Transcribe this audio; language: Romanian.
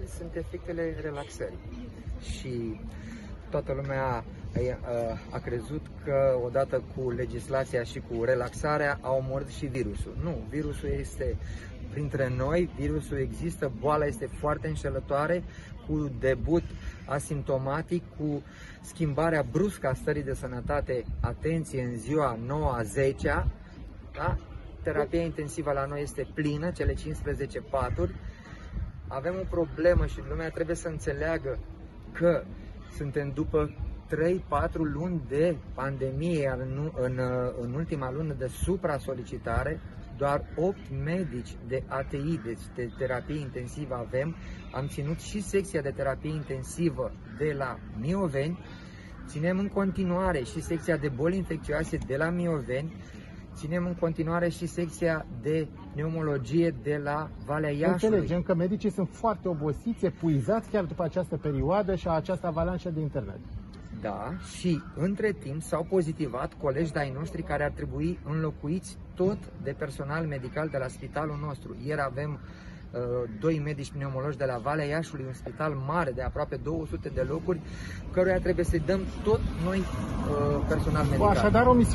sunt efectele relaxării. Și toată lumea a crezut că odată cu legislația și cu relaxarea a omorât și virusul. Nu, virusul este printre noi, virusul există, boala este foarte înșelătoare, cu debut asimptomatic, cu schimbarea bruscă a stării de sănătate, atenție, în ziua 9-a, 10-a, da? Terapia intensivă la noi este plină, cele 15 paturi. Avem o problemă și lumea trebuie să înțeleagă că suntem după 3-4 luni de pandemie, iar în ultima lună de supra-solicitare, doar 8 medici de ATI, deci de terapie intensivă avem. Am ținut și secția de terapie intensivă de la Mioveni, ținem în continuare și secția de boli infecțioase de la Mioveni, ținem în continuare și secția de pneumologie de la Valea Iașului. Înțelegem că medicii sunt foarte obosiți, epuizați chiar după această perioadă și această avalanșă de internet. Da, și între timp s-au pozitivat colegi de-ai noștri care ar trebui înlocuiți tot de personal medical de la spitalul nostru. Ieri avem 2 medici pneumologi de la Valea Iașului, un spital mare de aproape 200 de locuri, căruia trebuie să-i dăm tot noi personal medical. Așadar, o misiune